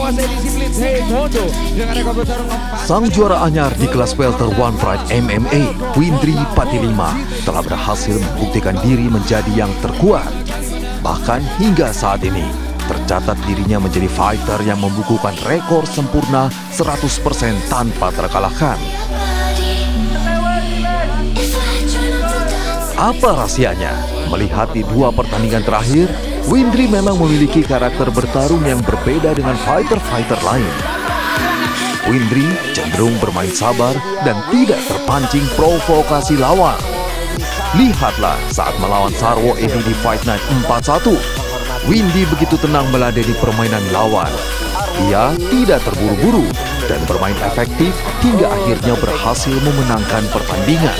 menguasai disiplin Taekwondo dengan rekor bertarung 4. Sang juara anyar di kelas welter One Pride MMA, Windri Patilima, telah berhasil membuktikan diri menjadi yang terkuat. Bahkan hingga saat ini, tercatat dirinya menjadi fighter yang membukukan rekor sempurna 100% tanpa terkalahkan. Apa rahasianya? Melihat di 2 pertandingan terakhir, Windri memang memiliki karakter bertarung yang berbeda dengan fighter-fighter lain. Windri cenderung bermain sabar dan tidak terpancing provokasi lawan. Lihatlah saat melawan Sarwo Edi di Fight Night 41. Windri begitu tenang meladeni permainan lawan. Ia tidak terburu-buru dan bermain efektif hingga akhirnya berhasil memenangkan pertandingan.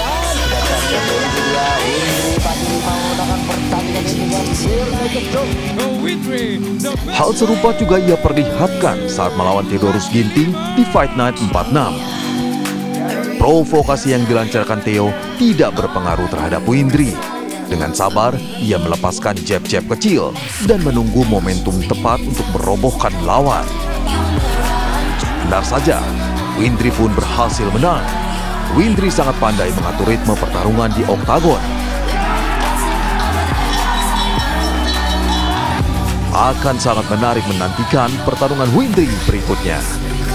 Hal serupa juga ia perlihatkan saat melawan Theodorus Ginting di Fight Night 46. Provokasi yang dilancarkan Theo tidak berpengaruh terhadap Windri. Dengan sabar, ia melepaskan jab-jab kecil dan menunggu momentum tepat untuk merobohkan lawan. Benar saja, Windri pun berhasil menang. Windri sangat pandai mengatur ritme pertarungan di oktagon. Akan sangat menarik menantikan pertarungan Windri berikutnya.